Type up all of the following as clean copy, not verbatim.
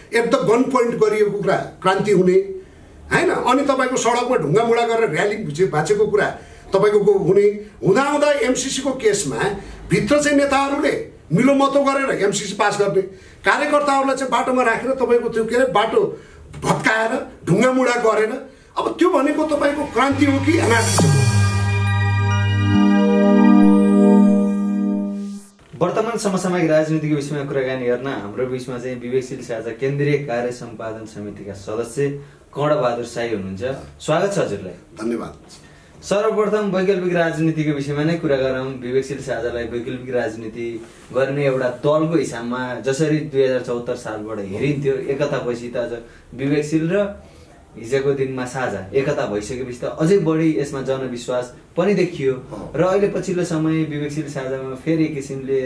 At the gun point गरिएको कुरा क्रान्ति हुने हैन। अनि तपाईको सडकमा ढुङ्गामुढा गरेर र्याली भाँचेको कुरा तपाईको हुने हुँदाहुँदा एमसीसी को केसमा भित्र चाहिँ नेताहरूले मिलोमतो गरेर एमसीसी पास गर्ने, कार्यकर्ताहरूलाई चाहिँ बाटोमा राखेर तपाईको त्यो के अरे बाटो भत्काएर ढुङ्गामुढा गरेर, अब त्यो भनेको तपाईको क्रान्ति हो कि एनार्की हो? वर्तमान समसामयिक राजनीतिको विषयमा कुराकानी गर्न हाम्रो बीचमा चाहिँ विवेकशील साझा केन्द्रीय कार्य सम्पादन समितिका सदस्य कर्णबहादुर शाही हुनुहुन्छ। स्वागत छ हजुरलाई। धन्यवाद। सर्वप्रथम वैकल्पिक राजनीतिको विषयमा नै कुरा गरौँ। विवेकशील साझालाई वैकल्पिक राजनीति गर्ने एउटा दलको हिसाबमा जसरी 2074 सालबाट हेरिन्थ्यो, एकतापछि त आज विवेकशील र हिजोको दिनमा साझा एकता भइसकेपछि त अझै बढी यसमा जनविश्वास पनि देखियो र अहिले पछिल्लो समय विवेकशील साझामा फेरि एक किसिमले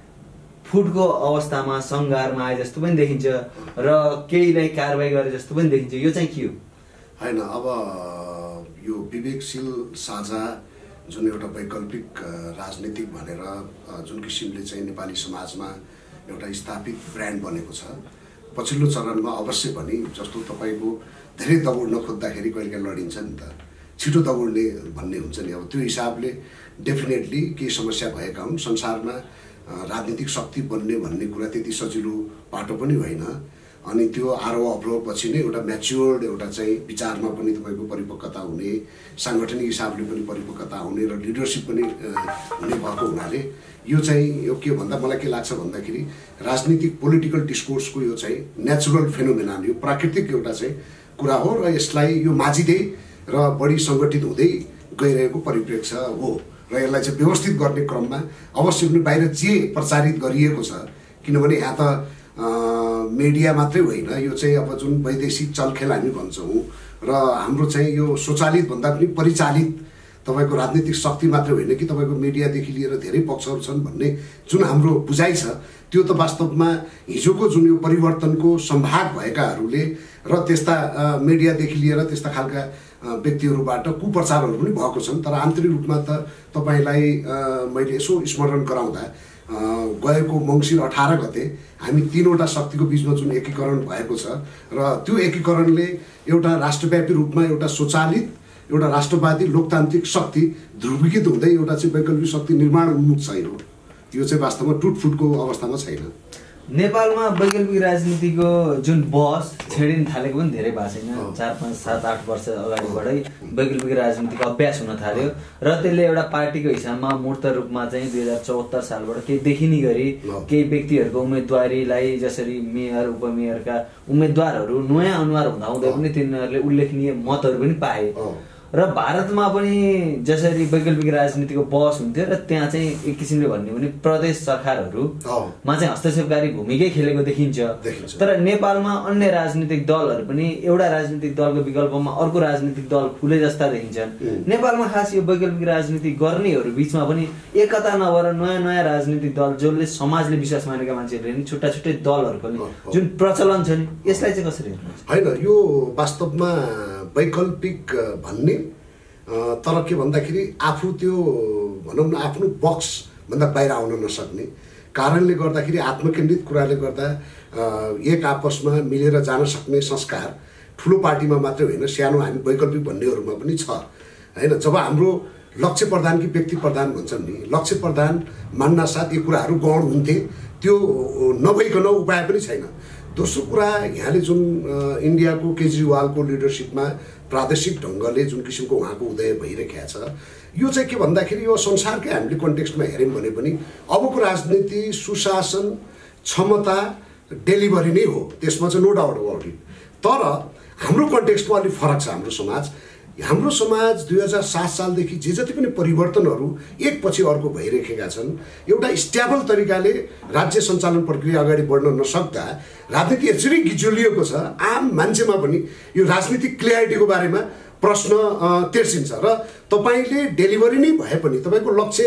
फुटको अवस्थामा सङ्घारमा आए जस्तो पनि देखिन्छ र केहीलाई कारबाही गरे जस्तो पनि देखिन्छ। यो चाहिँ के हो? हैन, अब यो विवेकशील साझा जुन एउटा वैकल्पिक राजनीतिक भनेर जुन किसिमले चाहिँ नेपाली समाजमा एउटा स्थापित ब्रान्ड बनेको छ, पछिल्लो चरणमा अवश्य पनि जस्तो तपाईको धेरै दगुड्न खोज्दाखेरि कहिले लडिन्छ नि त, छिटो दगुड्ने भन्ने हुन्छ नि। अब त्यो हिसाबले डेफिनेटली केही समस्या भएका हुन्। संसारमा राजनीतिक शक्ति बन्ने भन्ने कुरा त्यति सजिलो बाटो पनि होइन। अनि त्यो आरोह अवरोहपछि नै एउटा म्याच्योर्ड एउटा चाहिँ विचारमा पनि तपाईँको परिपक्वता हुने, साङ्गठनिक हिसाबले पनि परिपक्वता हुने र लिडरसिप पनि हुने भएको हुनाले यो चाहिँ यो के भन्दा मलाई के लाग्छ भन्दाखेरि राजनीतिक पोलिटिकल डिस्कोर्सको यो चाहिँ नेचुरल फेनोमेना, यो प्राकृतिक एउटा चाहिँ कुरा हो र यसलाई यो माझिँदै र बढी सङ्गठित हुँदै गइरहेको परिप्रेक्ष्य हो र यसलाई चाहिँ व्यवस्थित गर्ने क्रममा अवश्य पनि बाहिर जे प्रचारित गरिएको छ, किनभने यहाँ त मिडिया मात्रै होइन, यो चाहिँ अब जुन वैदेशिक चलखेल हामी भन्छौँ र हाम्रो चाहिँ यो स्वचालित भन्दा पनि परिचालित तपाईको राजनीतिक शक्ति मात्रै होइन कि तपाईको मिडियादेखि लिएर धेरै पक्षहरू छन् भन्ने जुन हाम्रो बुझाइ छ, त्यो त वास्तवमा हिजोको जुन यो परिवर्तनको सम्भाग भएकाहरूले र त्यस्ता मिडियादेखि लिएर त्यस्ता खालका व्यक्तिहरूबाट कुप्रचारहरू पनि भएको छन्। तर आन्तरिक रूपमा त तपाईँलाई मैले यसो स्मरण गराउँदा गएको मङ्सिर 18 गते हामी तीनवटा शक्तिको बीचमा जुन एकीकरण भएको छ र त्यो एकीकरणले एउटा राष्ट्रव्यापी रूपमा एउटा स्वचालित एउटा राष्ट्रवादी लोकतान्त्रिक शक्ति ध्रुवीकृत हुँदै एउटा चाहिँ वैकल्पिक शक्ति निर्माण उन्मुख छैन। यो चाहिँ वास्तवमा टुटफुटको अवस्थामा छैन। नेपालमा वैकल्पिक राजनीतिको जुन बहस छेडिन थालेको पनि धेरै भएको छैन। 4, 5, 7, 8 वर्ष अगाडिबाटै वैकल्पिक राजनीतिको अभ्यास हुन थाल्यो र त्यसले एउटा पार्टीको हिसाबमा मूर्त रूपमा चाहिँ 2074 सालबाट केही देखिने गरी केही व्यक्तिहरूको उम्मेदवारीलाई जसरी मेयर उपमेयरका उम्मेदवारहरू नयाँ अनुहार हुँदाहुँदै पनि तिनीहरूले उल्लेखनीय मतहरू पनि पाए र भारतमा पनि जसरी वैकल्पिक राजनीतिको बहस हुन्थ्यो र त्यहाँ चाहिँ एक किसिमले भन्ने भने प्रदेश सरकारहरूमा चाहिँ हस्तक्षेपकारी भूमिकै खेलेको देखिन्छ। तर नेपालमा अन्य राजनीतिक दलहरू पनि एउटा राजनीतिक दलको विकल्पमा अर्को राजनीतिक दल फुले जस्ता देखिन्छन्। नेपालमा खास यो वैकल्पिक राजनीति गर्नेहरू बीचमा पनि एकता नभएर नयाँ नयाँ राजनीतिक दल जसले समाजले विश्वास मानेका मान्छेहरूले नि छुट्टा छुट्टै दलहरूको जुन प्रचलन छ नि, यसलाई चाहिँ कसरी हेर्नुहुन्छ? होइन, यो वास्तवमा वैकल्पिक भन्ने तर के भन्दाखेरि आफू त्यो भनौँ न आफ्नो बक्स भन्दा बाहिर आउन नसक्ने कारणले गर्दाखेरि आत्मकेन्द्रित कुराले गर्दा एक आपसमा मिलेर जान सक्ने संस्कार ठुलो पार्टीमा मात्रै होइन, सानो हामी वैकल्पिक भन्नेहरूमा पनि छ हैन। जब हाम्रो लक्ष्य प्रधान कि व्यक्ति प्रधान भन्छन् नि, लक्ष्य प्रधान मान्ना साथ यी कुराहरू गौण हुन्थे, त्यो नभइकन उपाय पनि छैन। दोस्रो कुरा, यहाँले जुन इन्डियाको केजरीवालको लिडरसिपमा प्रादेशिक ढङ्गले जुन किसिमको उहाँको उदय भइरहेको छ, यो चाहिँ के भन्दाखेरि यो संसारकै हामीले कन्टेक्स्टमा हेऱ्यौँ भने पनि अबको राजनीति सुशासन क्षमता डेलिभरी नै हो, त्यसमा चाहिँ नो डाउट अबाउट इट। तर हाम्रो कन्टेक्स्टमा अलिक फरक छ। हाम्रो समाज 2007 सालदेखि जे जति पनि परिवर्तनहरू एकपछि अर्को भइरहेका छन्, एउटा स्ट्याबल तरिकाले राज्य सञ्चालन प्रक्रिया अगाडि बढ्न नसक्दा राजनीति यसरी गिजोलिएको छ, आम मान्छेमा पनि यो राजनीतिक क्लियरिटीको बारेमा प्रश्न तेर्सिन्छ र तपाईले डेलिभरी नै भए पनि तपाईको लक्ष्य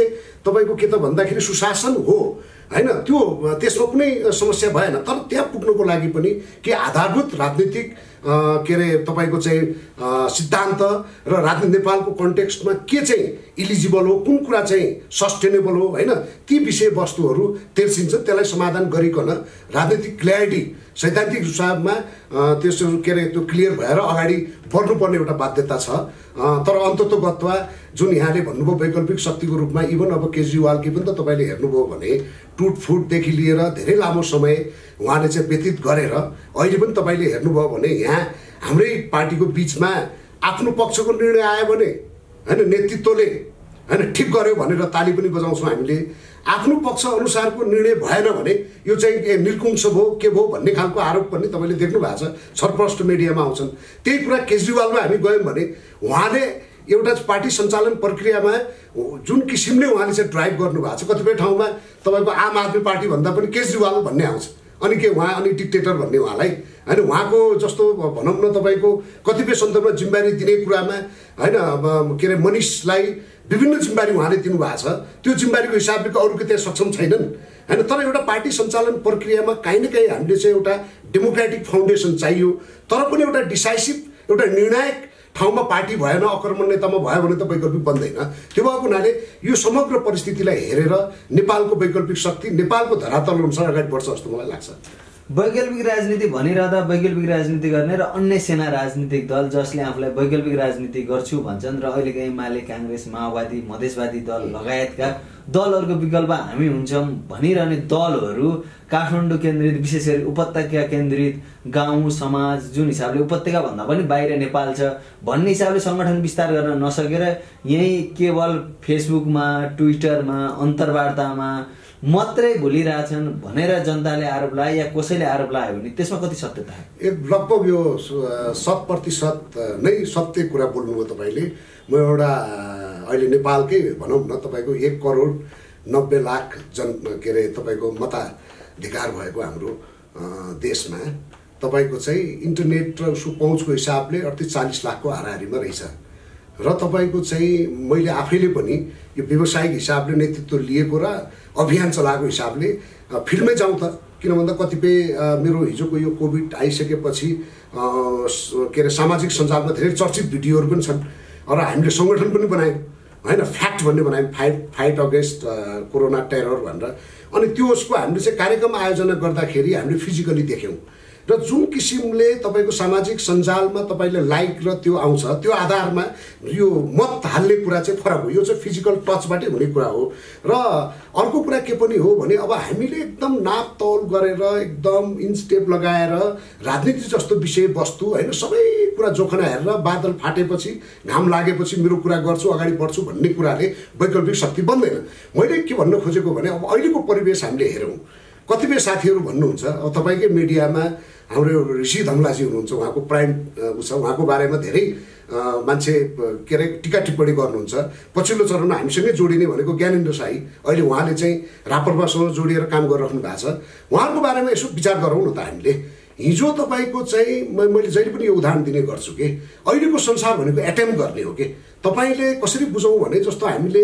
तपाईँको के त भन्दाखेरि सुशासन हो हैन, त्यो त्यसमा कुनै समस्या भएन। तर त्यहाँ पुग्नको लागि पनि के आधारभूत राजनीतिक के अरे तपाईँको चाहिँ सिद्धान्त र नेपालको कन्टेक्स्टमा के चाहिँ इलिजिबल हो, कुन कुरा चाहिँ सस्टेनेबल हो हैन, ती विषयवस्तुहरू तेर्सिन्छन्। त्यसलाई समाधान गरिकन राजनीतिक क्ल्यारिटी सैद्धान्तिक हिसाबमा त्यसो के अरे त्यो क्लियर भएर अगाडि बढ्नुपर्ने एउटा बाध्यता छ। तर अन्ततोगत्वा जुन यहाँले भन्नुभयो वैकल्पिक शक्तिको रूपमा इभन अब केजरीवालकी पनि त तपाईँले हेर्नुभयो भने टुटफुटदेखि लिएर धेरै लामो समय उहाँले चाहिँ व्यतीत गरेर अहिले पनि तपाईँले हेर्नुभयो भने यहाँ हाम्रै पार्टीको बिचमा आफ्नो पक्षको निर्णय आयो भने हैन नेतृत्वले हैन ठिक गर्यो भनेर ताली पनि बजाउँछौँ हामीले। आफ्नो पक्ष अनुसारको निर्णय भएन भने यो चाहिँ निरकुंश भयो के भयो भन्ने खालको आरोप पनि तपाईँले देख्नु भएको छ, छरप्रष्ट मिडियामा आउँछन्। त्यही कुरा केजरीवालमा हामी गयौँ भने उहाँले एउटा पार्टी सञ्चालन प्रक्रियामा जुन किसिमले उहाँले चाहिँ ड्राइभ गर्नुभएको छ, कतिपय ठाउँमा तपाईँको आम आदमी पार्टी भन्दा पनि केजरीवाल भन्ने आउँछ, अनि के उहाँ अनि डिक्टेटर भन्ने उहाँलाई हैन। उहाँको जस्तो भनौँ न तपाईँको कतिपय सन्दर्भमा जिम्मेवारी दिने कुरामा हैन अब के अरे मनिषलाई विभिन्न जिम्मेवारी उहाँले दिनुभएको छ, त्यो जिम्मेवारीको हिसाबले अरूको त्यहाँ सक्षम छैनन् हैन। तर एउटा पार्टी सञ्चालन प्रक्रियामा काहीँ न काहीँ हामीले चाहिँ एउटा डेमोक्रेटिक फाउन्डेसन चाहियो, तर पनि एउटा डिसाइसिभ एउटा निर्णायक ठाउँमा पार्टी भएन, अकर्मण्यतामा भयो भने त वैकल्पिक बन्दैन। त्यो भएको हुनाले यो समग्र परिस्थितिलाई हेरेर नेपालको वैकल्पिक शक्ति नेपालको धरातल अनुसार अगाडि बढ्छ जस्तो मलाई लाग्छ। वैकल्पिक राजनीति भनिरहँदा वैकल्पिक राजनीति गर्ने र अन्य सेना राजनीतिक दल जसले आफूलाई वैकल्पिक राजनीति गर्छु भन्छन् र अहिलेको एमाले काङ्ग्रेस माओवादी मधेसवादी दल लगायतका दलहरूको विकल्प हामी हुन्छौँ भनिरहने दलहरू काठमाडौँ केन्द्रित विशेष गरी उपत्यका केन्द्रित गाउँ समाज जुन हिसाबले उपत्यका भन्दा पनि बाहिर नेपाल छ भन्ने हिसाबले सङ्गठन विस्तार गर्न नसकेर यही केवल फेसबुकमा ट्विटरमा अन्तर्वार्तामा मात्रै भुलिरहेछन् भनेर जनताले आरोप लाए या कसैले आरोप लायो भने त्यसमा कति सत्यता हो? लगभग यो 100% नै सत्य कुरा बोल्नुभयो तपाईँले। म एउटा अहिले नेपालकै भनौँ न तपाईँको 1,90,00,000 जन के अरे तपाईँको मताधिकार भएको हाम्रो देशमा तपाईँको चाहिँ इन्टरनेट र उसको पहुँचको हिसाबले 38-40 लाखको हाराहारीमा रहेछ र तपाईँको चाहिँ मैले आफैले पनि यो व्यावसायिक हिसाबले नेतृत्व लिएको र अभियान चलाएको हिसाबले फिल्डमै जाउँ त, किन भन्दा कतिपय मेरो हिजोको यो कोभिड आइसकेपछि के अरे सामाजिक सञ्जालमा धेरै चर्चित भिडियोहरू पनि छन् र हामीले सङ्गठन पनि बनायौँ हैन, फ्याक्ट भन्ने बनायौँ, फाइट अगेन्स्ट कोरोना टेरर भनेर। अनि त्यो उसको हामीले चाहिँ कार्यक्रम आयोजना गर्दाखेरि हामीले फिजिकली देख्यौँ र जुन किसिमले तपाईँको सामाजिक सञ्जालमा तपाईँले लाइक र त्यो आउँछ त्यो आधारमा यो मत हाल्ने कुरा चाहिँ फरक हो। यो चाहिँ फिजिकल टचबाटै हुने कुरा हो। र अर्को कुरा के पनि हो भने अब हामीले एकदम नापतौल गरेर एकदम इन्स्टेप लगाएर राजनीति जस्तो विषयवस्तु होइन सबै कुरा जोखना हेरेर बादल फाटेपछि घाम लागेपछि मेरो कुरा गर्छु अगाडि बढ्छु भन्ने कुराले वैकल्पिक शक्ति बन्दैन। मैले के भन्न खोजेको भने अब अहिलेको परिवेश हामीले हेरौँ, कतिपय साथीहरू भन्नुहुन्छ अब तपाईँकै मिडियामा हाम्रो ऋषि धमलाजी हुनुहुन्छ, उहाँको प्राइम छ, उहाँको बारेमा धेरै मान्छे के अरे टिका टिप्पणी गर्नुहुन्छ। पछिल्लो चरणमा हामीसँगै जोडिने भनेको ज्ञानेन्द्र साई, अहिले उहाँले चाहिँ रापरपासँग जोडिएर काम गरिराख्नु भएको छ, उहाँको बारेमा यसो विचार गरौँ न त हामीले। हिजो तपाईँको चाहिँ मैले जहिले पनि यो उदाहरण दिने गर्छु कि अहिलेको संसार भनेको एटेम्प गर्ने हो कि तपाईँले कसरी बुझौँ भने जस्तो हामीले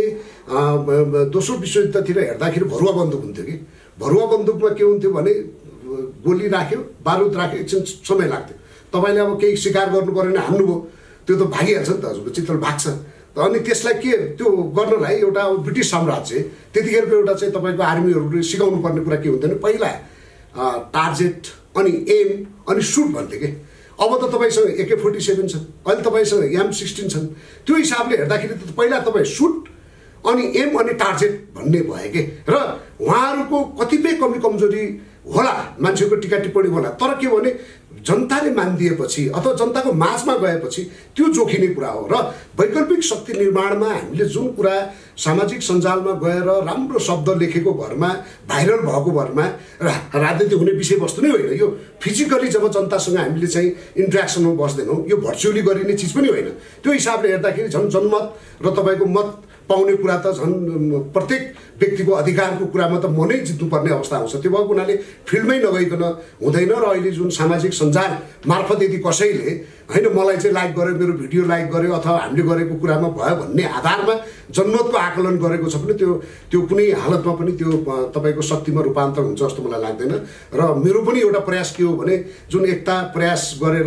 दोस्रो विश्वयुद्धतिर हेर्दाखेरि भरुवा बन्दुक हुन्थ्यो कि भरुवा बन्दुकमा के हुन्थ्यो भने गोली राख्यो बारुद राख्यो एकछिन समय लाग्थ्यो, तपाईँले अब केही शिकार गर्नु पऱ्यो भने हान्नुभयो त्यो त भागिहाल्छ नि त, हजुरको चित्तल भाग्छ। अनि त्यसलाई के त्यो गर्नलाई एउटा ब्रिटिस साम्राज्य त्यतिखेरको एउटा चाहिँ तपाईँको आर्मीहरूले सिकाउनु पर्ने कुरा के हुन्थ्यो भने पहिला टार्गेट अनि एम अनि सुट भन्थ्यो कि। अब त तपाईँसँग AK-47 छन्, अहिले तपाईँसँग M16 छन्, त्यो हिसाबले हेर्दाखेरि त पहिला तपाईँ सुट अनि एम अनि टार्गेट भन्ने भयो कि। र उहाँहरूको कतिपय कमी कमजोरी होला, मान्छेको टिका टिप्पणी होला, तर के भने जनताले मानिदिएपछि अथवा जनताको माझमा गएपछि त्यो जोखिने कुरा हो। र वैकल्पिक शक्ति निर्माणमा हामीले जुन कुरा सामाजिक सञ्जालमा गएर राम्रो शब्द लेखेको भरमा भाइरल भएको भरमा राजनीति हुने विषयवस्तु नै होइन। यो फिजिकली जब जनतासँग हामीले चाहिँ इन्ट्रेक्सनमा बस्दैनौँ यो भर्चुअली गरिने चिज पनि होइन। त्यो हिसाबले हेर्दाखेरि झन् जनमत र तपाईँको मत पाउने कुरा त झन् प्रत्येक व्यक्तिको अधिकारको कुरामा त म नै जित्नुपर्ने अवस्था आउँछ। त्यो भएको हुनाले फिल्डमै नगइकन हुँदैन। र अहिले जुन सामाजिक सञ्जाल मार्फत यदि कसैले होइन मलाई चाहिँ लाइक गर्यो, मेरो भिडियो लाइक गर्यो अथवा हामीले गरेको कुरामा भयो भन्ने आधारमा जनमतको आकलन गरेको छ भने त्यो कुनै हालतमा पनि त्यो तपाईँको शक्तिमा रूपान्तर हुन्छ जस्तो मलाई लाग्दैन। र मेरो पनि एउटा प्रयास के हो भने जुन एकता प्रयास गरेर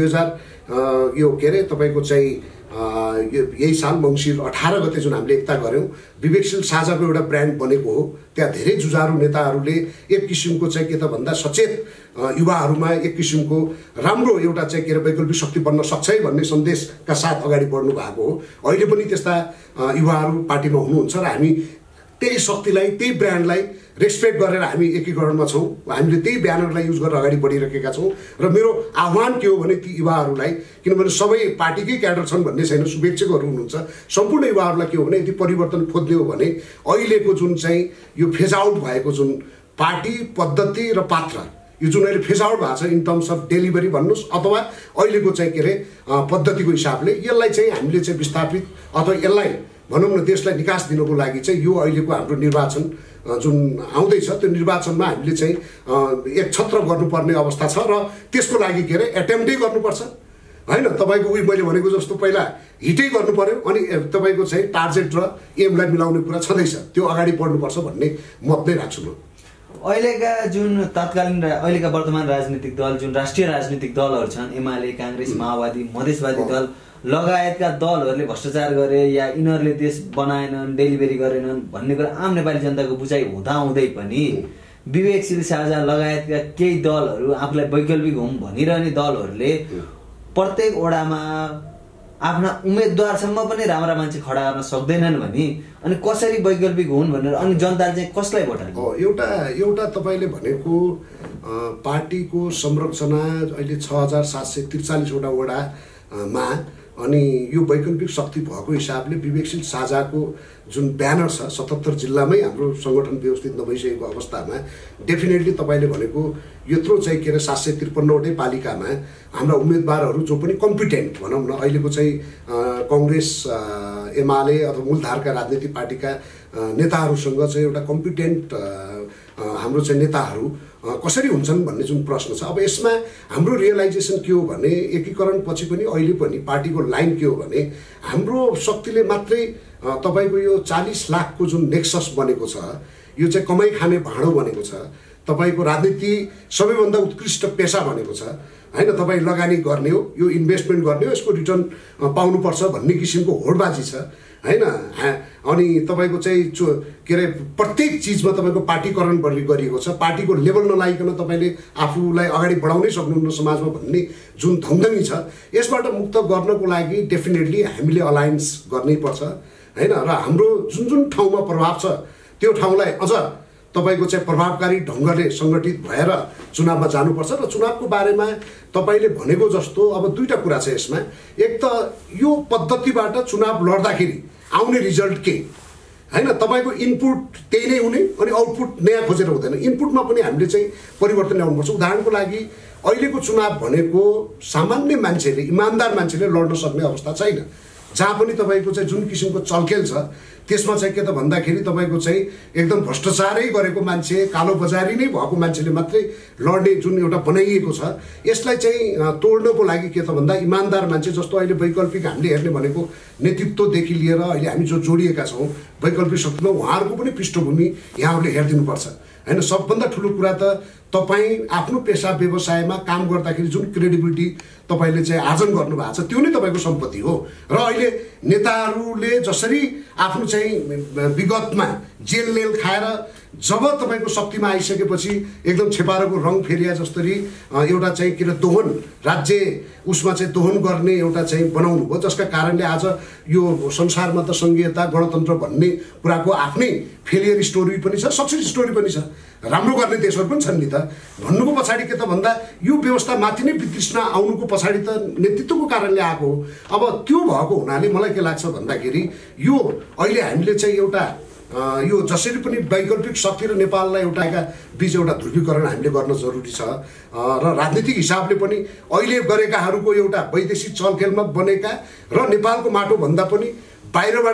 2000 यो के अरे तपाईँको चाहिँ यही साल मङ्सिर 18 गते जुन हामीले एकता गऱ्यौँ, विवेकशील साझाको एउटा ब्रान्ड बनेको हो। त्यहाँ धेरै जुझारु नेताहरूले एक किसिमको चाहिँ के त भन्दा सचेत युवाहरूमा एक किसिमको राम्रो एउटा चाहिँ के अरे वैकल्पिक शक्ति बन्न सक्छ है भन्ने सन्देशका साथ अगाडि बढ्नु भएको हो। अहिले पनि त्यस्ता युवाहरू पार्टीमा हुनुहुन्छ र हामी त्यही शक्तिलाई, त्यही ब्रान्डलाई रेस्पेक्ट गरेर हामी एकीकरणमा छौँ। हामीले त्यही ब्यानरलाई युज गरेर अगाडि बढिरहेका छौँ। र मेरो आह्वान के हो भने ती युवाहरूलाई, किनभने सबै पार्टीकै क्याडर छन् भन्ने छैन, शुभेच्छकहरू हुनुहुन्छ, सम्पूर्ण युवाहरूलाई के हो भने यदि परिवर्तन खोज्ने हो भने अहिलेको जुन चाहिँ यो फेज आउट भएको जुन पार्टी पद्धति र पात्र, यो जुन अहिले फेज आउट भएको छ इन टर्म्स अफ डेलिभरी भन्नुहोस् अथवा अहिलेको चाहिँ के अरे पद्धतिको हिसाबले यसलाई चाहिँ हामीले चाहिँ विस्थापित अथवा यसलाई भनौँ न देशलाई निकास दिनको लागि चाहिँ यो अहिलेको हाम्रो निर्वाचन जुन आउँदैछ त्यो निर्वाचनमा हामीले चाहिँ एक छत्र गर्नुपर्ने अवस्था छ। र त्यसको लागि के अरे एटेम्प्टै गर्नुपर्छ होइन। तपाईँको मैले भनेको जस्तो पहिला हिटै गर्नु पर्यो, अनि तपाईँको चाहिँ टार्गेट र एमलाई मिलाउने कुरा छँदैछ, त्यो अगाडि बढ्नुपर्छ भन्ने मत नै राख्छु म। अहिलेका जुन तत्कालीन अहिलेका वर्तमान राजनीतिक दल, जुन राष्ट्रिय राजनीतिक दलहरू छन्, एमाले, काङ्ग्रेस, माओवादी, मधेसवादी दल लगायतका दलहरूले भ्रष्टाचार गरे या यिनीहरूले देश बनाएनन्, डेलिभरी गरेनन् भन्ने कुरा आम नेपाली जनताको बुझाइ हुँदाहुँदै पनि विवेकशील साझा लगायतका केही दलहरू, आफूलाई वैकल्पिक हौँ भनिरहने दलहरूले प्रत्येक वडामा आफ्ना उम्मेदवारसम्म पनि राम्रा मान्छे खडा गर्न सक्दैनन् भने अनि कसरी वैकल्पिक हुन् भनेर अनि जनताले चाहिँ कसलाई भोट हाल्ने? एउटा तपाईँले भनेको पार्टीको संरचना अहिले 6743 वटा वडामा, अनि यो वैकल्पिक शक्ति भएको हिसाबले विवेकशील साझाको जुन ब्यानर छ 77 जिल्लामै हाम्रो सङ्गठन व्यवस्थित नभइसकेको अवस्थामा डेफिनेटली तपाईँले भनेको यत्रो चाहिँ के अरे 753 वटै पालिकामा हाम्रा उम्मेदवारहरू जो पनि कम्पिटेन्ट भनौँ न, अहिलेको चाहिँ कङ्ग्रेस, एमाले अथवा मूलधारका राजनीतिक पार्टीका नेताहरूसँग चाहिँ एउटा कम्पिटेन्ट हाम्रो चाहिँ नेताहरू कसरी हुन्छन् भन्ने जुन प्रश्न छ। अब यसमा हाम्रो रियलाइजेसन के हो भने एकीकरण पछि पनि अहिले पनि पार्टीको लाइन के हो भने हाम्रो शक्तिले मात्रै तपाईँको यो 40 लाखको जुन नेक्सस बनेको छ, यो चाहिँ कमाइ खाने भाँडो बनेको छ, तपाईँको राजनीति सबैभन्दा उत्कृष्ट पेसा बनेको छ होइन। तपाईँ लगानी गर्ने हो, यो इन्भेस्टमेन्ट गर्ने हो, यसको रिटर्न पाउनुपर्छ भन्ने किसिमको होडबाजी छ होइन। अनि तपाईँको चाहिँ के अरे प्रत्येक चिजमा तपाईँको पार्टीकरण गरिएको छ। पार्टीको लेभल नलागिकन तपाईँले आफूलाई अगाडि बढाउनै सक्नुहुन्न समाजमा भन्ने जुन धमधमी छ, यसबाट मुक्त गर्नको लागि डेफिनेटली हामीले अलायन्स गर्नै पर्छ होइन। र हाम्रो जुन जुन ठाउँमा प्रभाव छ त्यो ठाउँलाई अझ तपाईँको चाहिँ प्रभावकारी ढङ्गले सङ्गठित भएर चुनावमा जानुपर्छ। र चुनावको बारेमा तपाईँले भनेको जस्तो अब दुईवटा कुरा छ यसमा। एक त यो पद्धतिबाट चुनाव लड्दाखेरि आउने रिजल्ट के होइन, तपाईँको इनपुट त्यही नै हुने अनि आउटपुट नयाँ खोजेर हुँदैन। इनपुटमा पनि हामीले चाहिँ परिवर्तन ल्याउनुपर्छ। उदाहरणको लागि अहिलेको चुनाव भनेको सामान्य मान्छेले, इमान्दार मान्छेले लड्न सक्ने अवस्था छैन। जहाँ पनि तपाईँको चाहिँ जुन किसिमको चलखेल छ त्यसमा चाहिँ के त भन्दाखेरि तपाईँको चाहिँ एकदम भ्रष्टाचारै गरेको मान्छे, कालो बजारी नै भएको मान्छेले मात्रै लड्ने जुन एउटा बनाइएको छ, यसलाई चाहिँ तोड्नको लागि के त भन्दा इमान्दार मान्छे जस्तो अहिले वैकल्पिक हामीले हेर्ने भनेको नेतृत्वदेखि लिएर अहिले हामी जो जोडिएका छौँ वैकल्पिक शक्तिमा, उहाँहरूको पनि पृष्ठभूमि यहाँहरूले हेरिदिनुपर्छ होइन। सबभन्दा ठुलो कुरा त तपाईँ आफ्नो पेसा व्यवसायमा काम गर्दाखेरि जुन क्रेडिबिलिटी तपाईँले चाहिँ आर्जन गर्नुभएको छ त्यो नै तपाईँको सम्पत्ति हो। र अहिले नेताहरूले जसरी आफ्नो चाहिँ विगतमा जेल खाएर जब तपाईँको शक्तिमा आइसकेपछि एकदम छेपारोको रङ फेरिया जसरी एउटा चाहिँ के अरे दोहन राज्य उसमा चाहिँ दोहन गर्ने एउटा चाहिँ बनाउनु भयो, जसका कारणले आज यो संसारमा त सङ्घीयता गणतन्त्र भन्ने कुराको आफ्नै फेलियर स्टोरी पनि छ, सक्सेस स्टोरी पनि छ, राम्रो गर्ने देशहरू पनि छन् नि त। भन्नुको पछाडि के त भन्दा यो व्यवस्था माथि नै वितृष्णा आउनुको पछाडि त नेतृत्वको कारणले आएको हो। अब त्यो भएको हुनाले मलाई के लाग्छ भन्दाखेरि यो अहिले हामीले चाहिँ एउटा यो जसरी पनि वैकल्पिक शक्ति र नेपाललाई एउटाका बीच एउटा ध्रुवीकरण हामीले गर्न जरुरी छ। र राजनीतिक हिसाबले पनि अहिले गरेकाहरूको एउटा वैदेशिक चलखेलमा बनेका र नेपालको माटो भन्दा पनि बाहिरबाट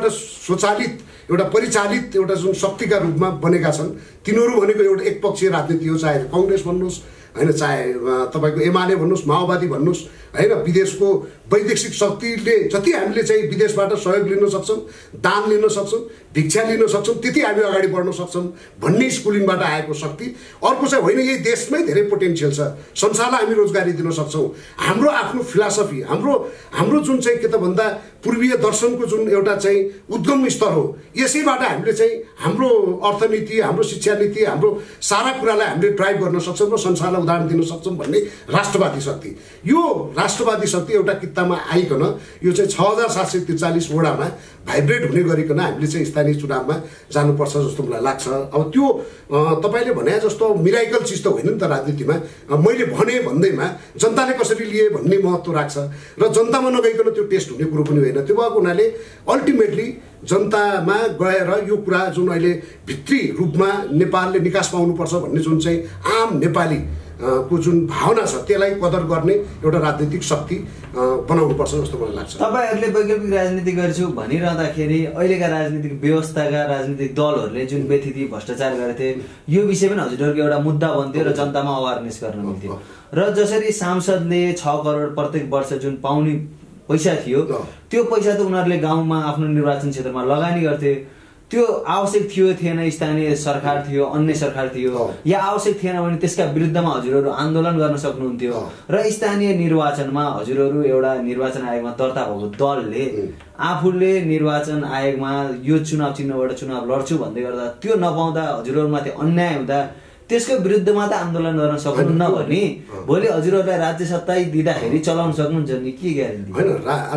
स्वचालित एउटा परिचालित एउटा जुन शक्तिका रूपमा बनेका छन् तिनीहरू भनेको एउटा एकपक्षीय राजनीति हो, चाहे कांग्रेस भन्नुहोस् हैन, चाहे तपाईको एमाले भन्नुहोस्, माओवादी भन्नुहोस् हैन, विदेशको वैदेशिक शक्तिले जति हामीले चाहिँ विदेशबाट सहयोग लिन सक्छौँ, दान लिन सक्छौँ, भिक्षा लिन सक्छौँ, त्यति हामी अगाडि बढ्न सक्छौँ भन्ने स्कुलिङबाट आएको शक्ति। अर्को चाहिँ होइन, यही देशमै धेरै पोटेन्सियल छ, संसारलाई हामी रोजगारी दिन सक्छौँ। हाम्रो आफ्नो फिलोसफी, हाम्रो जुन चाहिँ के त भन्दा पूर्वीय दर्शनको जुन एउटा चाहिँ उद्गम स्तर हो, यसैबाट हामीले चाहिँ हाम्रो अर्थनीति, हाम्रो शिक्षा नीति, हाम्रो सारा कुरालाई हामीले ड्राइभ गर्न सक्छौँ र संसारलाई उदाहरण दिन सक्छौँ भन्ने राष्ट्रवादी शक्ति। यो राष्ट्रवादी शक्ति एउटा किताबमा आइकन यो चाहिँ 6743 वडामा भाइब्रेट हुने गरिकन हामीले चाहिँ स्थानीय चुनावमा जानुपर्छ जस्तो मलाई लाग्छ। अब त्यो तपाईँले भने जस्तो मिराइकल चिज त होइन नि त राजनीतिमा। मैले भने भन्दैमा जनताले कसरी लिए भन्ने महत्त्व राख्छ र जनतामा नगइकन त्यो टेस्ट हुने कुरो पनि होइन। त्यो भएको हुनाले अल्टिमेटली जनतामा गएर यो कुरा जुन अहिले भित्री रूपमा नेपालले निकास पाउनुपर्छ भन्ने जुन चाहिँ आम नेपाली को जुन भावना छ त्यसलाई कदर गर्ने एउटा राजनीतिक शक्ति बनाउनुपर्छ जस्तो मलाई लाग्छ। तपाईहरुले वैकल्पिक राजनीति गर्छु भनिरहँदाखेरि अहिलेका राजनीतिक व्यवस्थाका राजनीतिक दलहरूले जुन व्यथिति भ्रष्टाचार गरेथे यो विषय पनि हजुरहरुको एउटा मुद्दा बन्थ्यो र जनतामा अवेरनेस गर्न मिल्थ्यो। र जसरी सांसदले 6 करोड प्रत्येक वर्ष जुन पाउने पैसा थियो त्यो पैसा त उनीहरूले गाउँमा आफ्नो निर्वाचन क्षेत्रमा लगानी गर्थे। त्यो आवश्यक थियो थिएन, स्थानीय सरकार थियो, अन्य सरकार थियो, या आवश्यक थिएन भने त्यसका विरुद्धमा हजुरहरु आन्दोलन गर्न सक्नुहुन्थ्यो। र स्थानीय निर्वाचनमा हजुरहरु एउटा निर्वाचन आयोगमा दर्ता भएको दलले आफूले निर्वाचन आयोगमा यो चुनाव चिन्हबाट चुनाव लड्छु भन्दै गर्दा त्यो नपाउँदा हजुरहरुमाथि अन्याय हुँदा त्यसको विरुद्धमा त आन्दोलन गर्न सक्नुहुन्न भने भोलि हजुरहरुलाई राज्य सत्ता दिँदाखेरि चलाउन सक्नुहुन्छ नि के ग्यारेन्टी? हैन,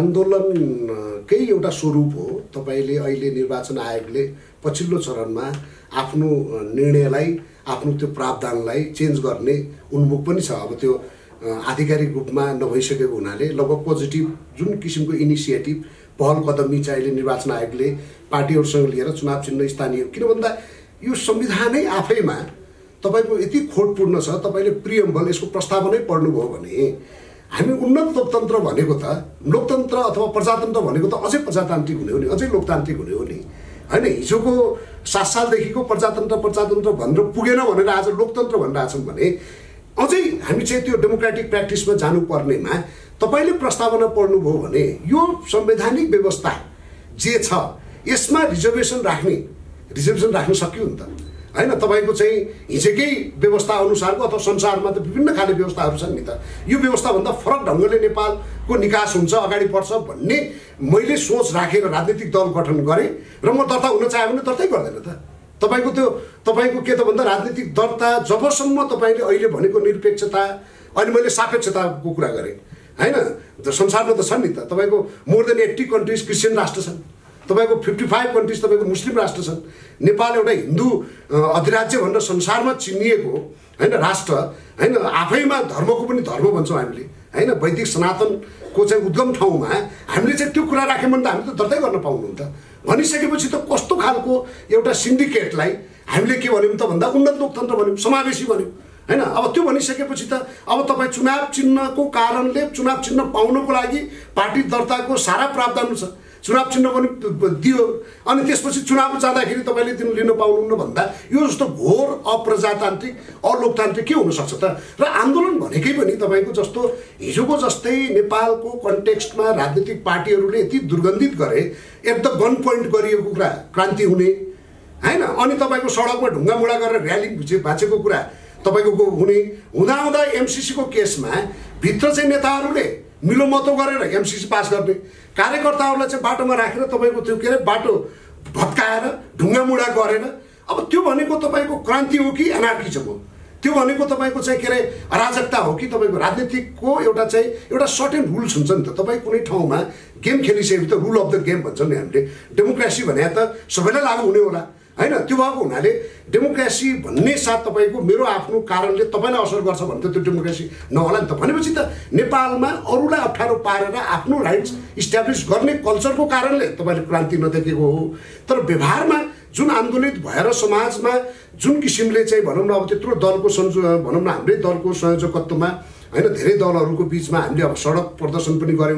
आन्दोलनकै एउटा स्वरूप हो। तपाईले अहिले निर्वाचन आयोगले पछिल्लो चरणमा आफ्नो निर्णयलाई, आफ्नो त्यो प्रावधानलाई चेन्ज गर्ने उन्मुख पनि छ। अब त्यो आधिकारिक रूपमा नभइसकेको हुनाले लगभग पोजिटिभ जुन किसिमको इनिसिएटिभ पहल कदमी चाहिँ अहिले निर्वाचन आयोगले पार्टीहरूसँग लिएर चुनाव चिन्ह स्थानीय, किन भन्दा यो संविधानै आफैमा तपाईको यति खोटपूर्ण छ। तपाईले प्रियम्बल यसको प्रस्तावनै पढ्नुभयो भने हामी उन्नत लोकतन्त्र भनेको त लोकतन्त्र अथवा प्रजातन्त्र भनेको त अझै प्रजातान्त्रिक हुने हो नि, अझै लोकतान्त्रिक हुने हो नि हैन। हिजोको 7 सालदेखिको प्रजातन्त्र भनेर पुगेन भनेर आज लोकतन्त्र भनिरहेछौँ भने अझै हामी चाहिँ त्यो डेमोक्रेटिक प्र्याक्टिसमा जानुपर्नेमा तपाईले प्रस्तावना पढ्नुभयो भने यो संवैधानिक व्यवस्था जे छ यसमा रिजर्भेसन राख्न सक्यो नि त हैन। तपाईको चाहिँ हिजोकै व्यवस्था अनुसारको अथवा संसारमा त विभिन्न खाले व्यवस्थाहरू छन् नि त। यो व्यवस्थाभन्दा फरक ढङ्गले नेपालको निकास हुन्छ, अगाडि बढ्छ भन्ने मैले सोच राखेर राजनीतिक दल गठन गरेँ र म दर्ता हुन चाहे भने दर्तै गर्दैन त। तपाईको के त भन्दा राजनीतिक दर्ता जबसम्म तपाईले अहिले भनेको निरपेक्षता, अनि मैले सापेक्षताको कुरा गरेँ हैन, संसारमा त छन् नि त। तपाईको मोर देन 80 कन्ट्रिज क्रिस्चियन राष्ट्र छन्, तपाईको 55 कन्ट्रिज तपाईको मुस्लिम राष्ट्र छन्। नेपाल एउटा हिन्दू अधिराज्य भनेर संसारमा चिनिएको हैन राष्ट्र हैन, आफैमा धर्मको पनि धर्म भन्छौँ हामीले हैन। वैदिक सनातनको चाहिँ उद्गम ठाउँमा हामीले चाहिँ त्यो कुरा राख्यौँ भने त हामी त दर्तै गर्न पाउनु त। भनिसकेपछि त कस्तो खालको एउटा सिन्डिकेटलाई हामीले के भन्यौँ त भन्दा उन्नत लोकतन्त्र भन्यौँ, समावेशी भन्यौँ हैन। अब त्यो भनिसकेपछि त अब तपाईँ चुनाव चिन्हको कारणले चुनाव चिन्ह पाउनको लागि पार्टी दर्ताको सारा प्रावधान छ, चुनाव चिन्ह पनि दियो, अनि त्यसपछि चुनाव जाँदाखेरि तपाईँले लिन पाउनुहुन्न भन्दा यो जस्तो घोर अप्रजातान्त्रिक अलोकतान्त्रिक के हुनसक्छ त। र आन्दोलन भनेकै पनि तपाईँको जस्तो हिजोको जस्तै नेपालको कन्टेक्स्टमा राजनीतिक पार्टीहरूले यति दुर्गन्धित गरे, एट द गन पोइन्ट गरिएको कुरा क्रान्ति हुने हैन, अनि तपाईँको सडकमा ढुङ्गामुढा गरेर र्याली भाँचेको कुरा तपाईँको हुने हुँदाहुँदा एमसिसीको केसमा भित्र चाहिँ नेताहरूले मिलोमतो गरेर एमसिसी पास गर्ने, कार्यकर्ताहरूलाई चाहिँ बाटोमा राखेर तपाईँको त्यो के अरे बाटो भत्काएर ढुङ्गामुढा गरेर, अब त्यो भनेको तपाईँको क्रान्ति हो कि एनार्किजम हो? त्यो भनेको तपाईँको चाहिँ के अरे अराजकता हो कि तपाईँको राजनीतिकको एउटा चाहिँ एउटा सर्टेन रुल्स हुन्छ नि त। तपाईँ कुनै ठाउँमा गेम खेलिसकेपछि त रुल अफ द गेम भन्छौँ नि हामीले। डेमोक्रेसी भने त सबैलाई लागु हुने होला हैन। त्यो भएको हुनाले डेमोक्रेसी भन्ने साथ तपाईँको मेरो आफ्नो कारणले तपाईँलाई असर गर्छ भने त त्यो डेमोक्रेसी नहोला नि त। भनेपछि त नेपालमा अरूलाई अप्ठ्यारो पारेर आफ्नो राइट्स इस्ट्याब्लिस गर्ने कल्चरको कारणले तपाईँले क्रान्ति नदेखेको हो। तर व्यवहारमा जुन आन्दोलित भएर समाजमा जुन किसिमले चाहिँ भनौँ न अब त्यत्रो दलको भनौँ न हाम्रै दलको संयोजकत्वमा हैन धेरै दलहरूको बिचमा हामीले अब सडक प्रदर्शन पनि गऱ्यौँ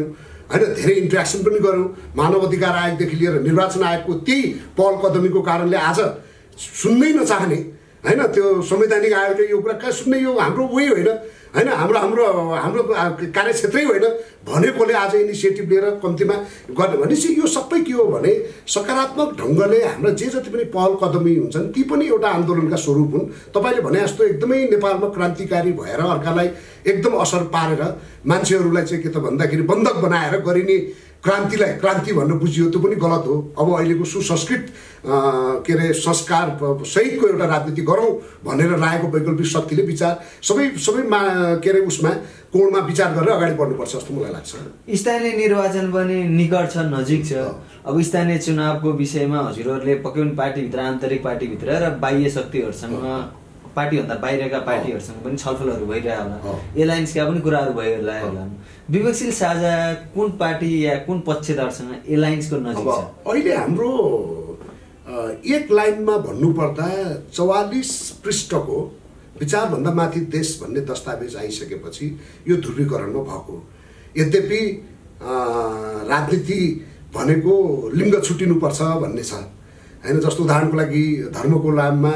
होइन धेरै इन्ट्रेक्सन पनि गऱ्यौँ। मानव अधिकार आयोगदेखि लिएर निर्वाचन आयोगको त्यही पहल कदमीको कारणले आज सुन्नै नचाहने होइन त्यो संवैधानिक आयोगले यो कुरा कहाँ सुन्ने, यो हाम्रो उयो होइन होइन हाम्रो हाम्रो हाम्रो कार्यक्षेत्रै होइन भनेकोले आज इनिसिएटिभ लिएर कम्तीमा गर्ने भनेपछि यो सबै के हो भने सकारात्मक ढङ्गले हाम्रा जे जति पनि पहल कदमी हुन्छन् ती पनि एउटा आन्दोलनका स्वरूप हुन्। तपाईँले भने जस्तो एकदमै नेपालमा क्रान्तिकारी भएर अर्कालाई एकदम असर पारेर मान्छेहरूलाई चाहिँ के त भन्दाखेरि बन्धक बनाएर गरिने क्रान्तिलाई क्रान्ति भनेर बुझियो, त्यो पनि गलत हो। अब अहिलेको सुसंस्कृत के अरे संस्कार सहितको एउटा राजनीति गरौँ भनेर लागेको वैकल्पिक शक्तिले विचार सबै के अरे उसमा कोणमा विचार गरेर अगाडि बढ्नुपर्छ जस्तो मलाई लाग्छ। स्थानीय निर्वाचन पनि निकट छ, नजिक छ। अब स्थानीय चुनावको विषयमा हजुरहरूले पक्कै पनि पार्टीभित्र, आन्तरिक पार्टीभित्र र बाह्य शक्तिहरूसँग, पार्टीभन्दा बाहिरका पार्टीहरूसँग पनि छलफलहरू भइरह होला, एलायन्सका पनि कुराहरू भइरह होला। विवेकशील साझा कुन पार्टी या कुन पक्षधरसँग एलायन्सको नजिक छ? अहिले हाम्रो एक लाइनमा भन्नुपर्दा 44 पृष्ठको विचारभन्दा माथि देश भन्ने दस्तावेज आइसकेपछि यो ध्रुवीकरणमा भएको। यद्यपि राजनीति भनेको लिङ्ग छुट्टिनुपर्छ भन्ने छ होइन। जस्तो उदाहरणको लागि धर्मको नाममा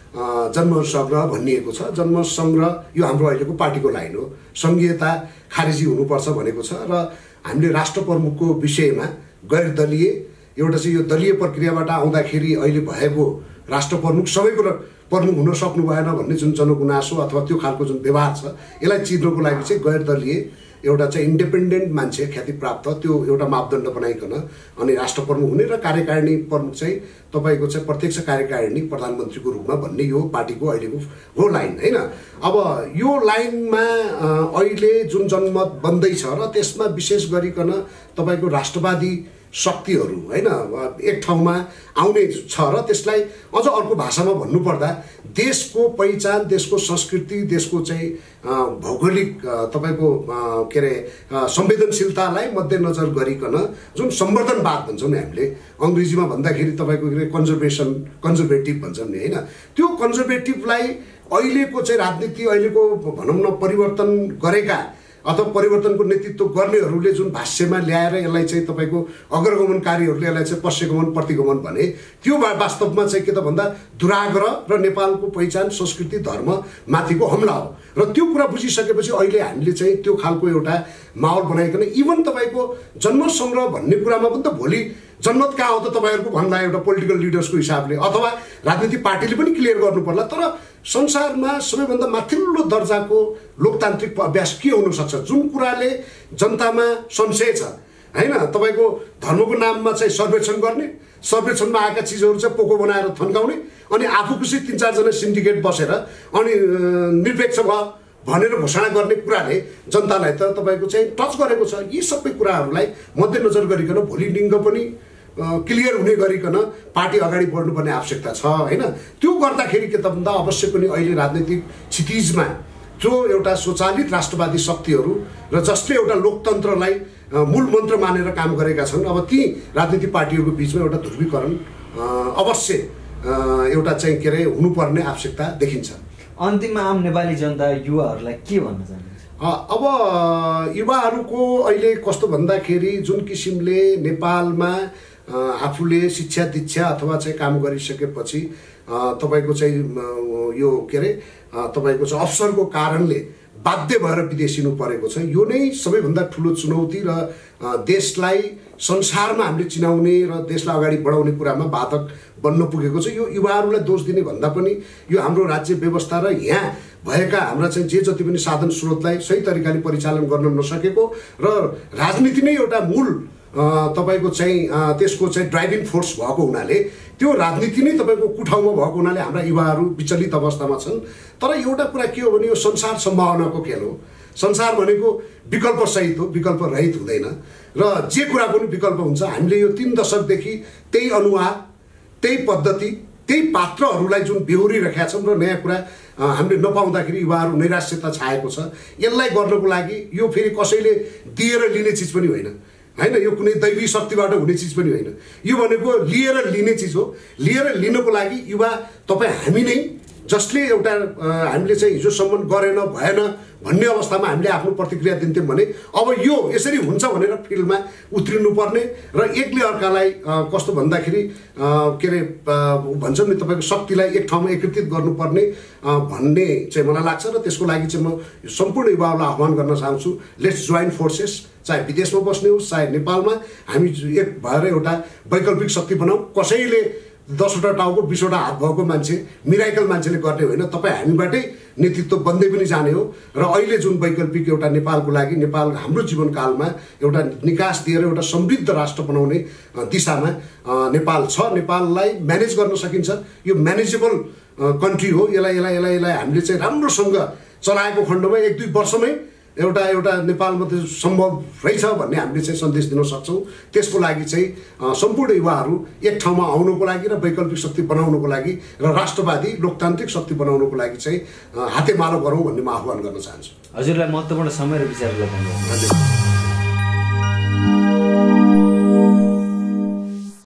जन्म सङ्ग्रह भनिएको छ। जन्म सङ्ग्रह यो हाम्रो अहिलेको पार्टीको लाइन हो। सङ्घीयता खारेजी हुनुपर्छ भनेको छ र हामीले राष्ट्र प्रमुखको विषयमा गैर दलीय एउटा चाहिँ यो दलीय प्रक्रियाबाट आउँदाखेरि अहिले भएको राष्ट्र प्रमुख सबैको प्रमुख हुन सक्नु भएन भन्ने जुन जनगुनासो अथवा त्यो खालको जुन व्यवहार छ यसलाई चिर्नको लागि चाहिँ गैर दलीय एउटा चाहिँ इन्डिपेन्डेन्ट मान्छे ख्याति प्राप्त त्यो एउटा मापदण्ड बनाइकन अनि राष्ट्र प्रमुख हुने र कार्यकारिणी प्रमुख चाहिँ तपाईँको चाहिँ प्रत्यक्ष कार्यकारिणी प्रधानमन्त्रीको रूपमा भन्ने यो पार्टीको अहिलेको हो लाइन होइन। अब यो लाइनमा अहिले जुन जनमत बन्दैछ र त्यसमा विशेष गरिकन तपाईँको राष्ट्रवादी शक्तिहरू होइन एक ठाउँमा आउने छ र त्यसलाई अझ अर्को भाषामा भन्नुपर्दा देशको पहिचान, देशको संस्कृति, देशको चाहिँ भौगोलिक तपाईँको के अरे संवेदनशीलतालाई मध्यनजर गरिकन जुन संवर्धनवाद भन्छौँ नि हामीले अङ्ग्रेजीमा भन्दाखेरि तपाईँको कन्जर्भेटिभ भन्छौँ नि होइन। त्यो कन्जर्भेटिभलाई अहिलेको चाहिँ राजनीति अहिलेको भनौँ न परिवर्तन गरेका अथवा परिवर्तनको नेतृत्व गर्नेहरूले जुन भाष्यमा ल्याएर यसलाई चाहिँ तपाईँको अग्रगमनकारीहरूले यसलाई चाहिँ पश्चगमन प्रतिगमन भने त्यो वास्तवमा चाहिँ के त भन्दा दुराग्रह र नेपालको पहिचान, संस्कृति, धर्म माथिको हमला हो। र त्यो कुरा बुझिसकेपछि अहिले हामीले चाहिँ त्यो खालको एउटा माहौल बनाइकन इभन तपाईँको जन्म सङ्ग्रह भन्ने कुरामा पनि त भोलि जनमत कहाँ हो त तपाईँहरूको भन्ला एउटा पोलिटिकल लिडर्सको हिसाबले अथवा राजनीतिक पार्टीले पनि क्लियर गर्नु पर्ला। तर संसारमा सबैभन्दा माथिल्लो दर्जाको लोकतान्त्रिक अभ्यास के हुनसक्छ जुन कुराले जनतामा संशय छ होइन। तपाईँको धर्मको नाममा चाहिँ सर्वेक्षण गर्ने, सर्वेक्षणमा आएका चिजहरू चाहिँ पोको बनाएर थन्काउने अनि आफू खुसी 3-4 जना सिन्डिकेट बसेर अनि निरपेक्ष भयो भनेर घोषणा गर्ने कुराले जनतालाई त तपाईँको चाहिँ टच गरेको छ। यी सबै कुराहरूलाई मध्यनजर गरिकन भोलि लिङ्ग पनि क्लियर हुने गरिकन पार्टी अगाडि बढ्नुपर्ने आवश्यकता छ होइन। त्यो गर्दाखेरि के त भन्दा अवश्य पनि अहिले राजनीतिक क्षितिजमा जो एउटा स्वचालित राष्ट्रवादी शक्तिहरू र जसले एउटा लोकतन्त्रलाई मूल मन्त्र मानेर काम गरेका छन् अब ती राजनीतिक पार्टीहरूको बिचमा एउटा ध्रुवीकरण अवश्य एउटा चाहिँ के अरे हुनुपर्ने आवश्यकता देखिन्छ। अन्तिममा आम नेपाली जनता युवाहरूलाई के भन्न चाहनुहुन्छ? अब युवाहरूको अहिले कस्तो भन्दाखेरि जुन किसिमले नेपालमा आफूले शिक्षा दीक्षा अथवा चाहिँ काम गरिसकेपछि तपाईँको चाहिँ यो के अरे तपाईँको चाहिँ अवसरको कारणले बाध्य भएर विदेशिनु परेको छ। यो नै सबैभन्दा ठुलो चुनौती र देशलाई संसारमा हामीले चिनाउने र देशलाई अगाडि बढाउने कुरामा बाधक बन्न पुगेको छ। यो युवाहरूलाई दोष दिने भन्दा पनि यो हाम्रो राज्य व्यवस्था र यहाँ भएका हाम्रा चाहिँ जे जति पनि साधन स्रोतलाई सही तरिकाले परिचालन गर्न नसकेको र राजनीति नै एउटा मूल तपाईँको चाहिँ त्यसको चाहिँ ड्राइभिङ फोर्स भएको हुनाले त्यो राजनीति नै तपाईँको कुठाउँमा भएको हुनाले हाम्रा युवाहरू विचलित अवस्थामा छन्। तर एउटा कुरा के हो भने यो संसार सम्भावनाको खेल हो। संसार भनेको विकल्प सहित हो, विकल्प रहित हुँदैन र जे कुरा पनि विकल्प हुन्छ। हामीले यो 3 दशकदेखि त्यही अनुहार, त्यही पद्धति, त्यही पात्रहरूलाई जुन बेहोरिरहेका छौँ र नयाँ कुरा हामीले नपाउँदाखेरि युवाहरू नैराश्यता छाएको छ। यसलाई गर्नको लागि यो फेरि कसैले दिएर लिने चिज पनि होइन होइन, यो कुनै दैवी शक्तिबाट हुने चिज पनि होइन। यो भनेको लिएर लिने चिज हो। लिएर लिनको लागि युवा तपाईँ हामी नै जसले एउटा हामीले चाहिँ हिजोसम्म गरेन भएन भन्ने अवस्थामा हामीले आफ्नो प्रतिक्रिया दिन्थ्यौँ भने अब यो यसरी हुन्छ भनेर फिल्डमा उत्रिनुपर्ने र एकले अर्कालाई कस्तो भन्दाखेरि के अरे भन्छन् नि तपाईँको शक्तिलाई एक ठाउँमा एकत्रित गर्नुपर्ने भन्ने चाहिँ मलाई लाग्छ र त्यसको लागि चाहिँ म सम्पूर्ण युवाहरूलाई आह्वान गर्न चाहन्छु लेट्स जोइन फोर्सेस चाहे विदेशमा बस्ने होस् चाहे नेपालमा हामी एक भएर एउटा वैकल्पिक शक्ति बनाऊ कसैले 10वटा टाउको 20वटा हात भएको मान्छे मिराकल मान्छेले गर्ने होइन तपाईँ हामीबाटै नेतृत्व बन्दै पनि जाने हो र अहिले जुन वैकल्पिक एउटा नेपालको लागि नेपाल हाम्रो जीवनकालमा एउटा निकास दिएर एउटा समृद्ध राष्ट्र बनाउने दिशामा नेपाल छ नेपाललाई म्यानेज गर्न सकिन्छ यो म्यानेजेबल कन्ट्री हो यसलाई हामीले चाहिँ राम्रोसँग चलाएको खण्डमा 1-2 वर्षमै एउटा नेपालमा त्यो सम्भव रहेछ भन्ने हामीले चाहिँ सन्देश दिन सक्छौँ त्यसको लागि चाहिँ सम्पूर्ण युवाहरू एक ठाउँमा आउनुको लागि र वैकल्पिक शक्ति बनाउनुको लागि र राष्ट्रवादी लोकतान्त्रिक शक्ति बनाउनुको लागि चाहिँ हातेमालो गरौँ भन्ने म आह्वान गर्न चाहन्छु। हजुरलाई महत्त्वपूर्ण समय र विचारलाई धन्यवाद।